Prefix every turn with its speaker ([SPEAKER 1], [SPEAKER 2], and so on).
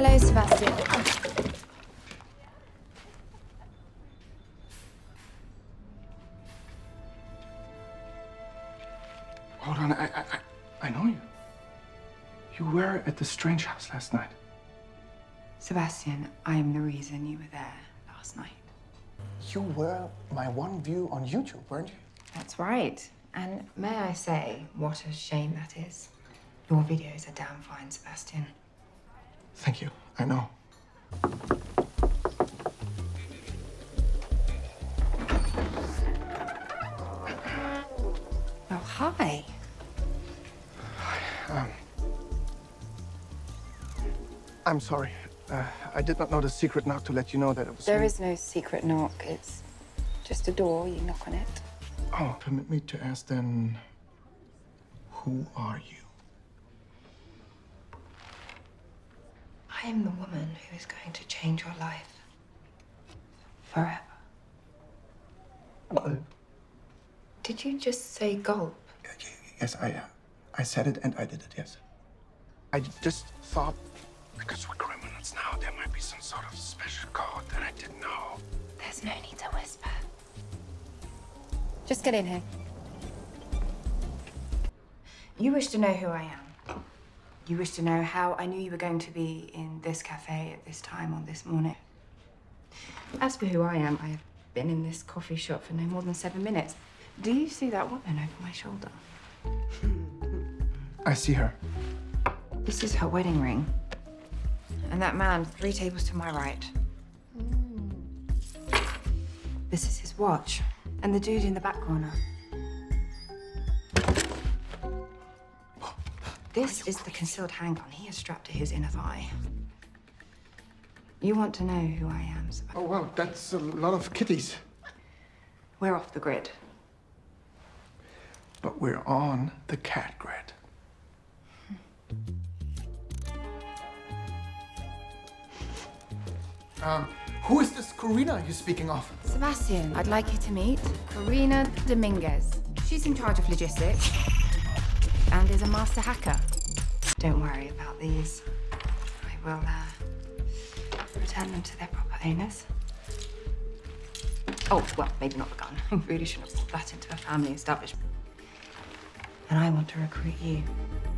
[SPEAKER 1] Hello, Sebastian.
[SPEAKER 2] Hold on, I know you. You were at the strange house last night.
[SPEAKER 1] Sebastian, I am the reason you were there last night.
[SPEAKER 2] You were my one view on YouTube, weren't you?
[SPEAKER 1] That's right. And may I say, what a shame that is. Your videos are damn fine, Sebastian.
[SPEAKER 2] Thank you, I know.
[SPEAKER 1] Oh, hi.
[SPEAKER 2] I'm sorry. I did not know the secret knock to let you know that it was
[SPEAKER 1] There
[SPEAKER 2] me.
[SPEAKER 1] is no secret knock. It's just a door. You knock on it.
[SPEAKER 2] Oh, permit me to ask then, who are you?
[SPEAKER 1] I am the woman who is going to change your life. Forever.
[SPEAKER 2] Well,
[SPEAKER 1] Did you just say gulp?
[SPEAKER 2] yes, I said it and I did it, yes. I just thought, because we're criminals now, there might be some sort of special code that I didn't know.
[SPEAKER 1] There's no need to whisper. Just get in here. You wish to know who I am. You wish to know how I knew you were going to be in this cafe at this time on this morning. As for who I am, I have been in this coffee shop for no more than 7 minutes. Do you see that woman over my shoulder?
[SPEAKER 2] I see her.
[SPEAKER 1] This is her wedding ring. And that man 3 tables to my right. This is his watch. And the dude in the back corner. This is the concealed handgun he has strapped to his inner thigh. You want to know who I am, Sebastian?
[SPEAKER 2] Oh, well, that's a lot of kitties.
[SPEAKER 1] We're off the grid.
[SPEAKER 2] But we're on the cat grid. Who is this Karina you're speaking of?
[SPEAKER 1] Sebastian, I'd like you to meet Karina Dominguez. She's in charge of logistics and is a master hacker. Don't worry about these. I will return them to their proper owners. Oh, well, maybe not the gun. I really shouldn't have put that into a family establishment. And I want to recruit you.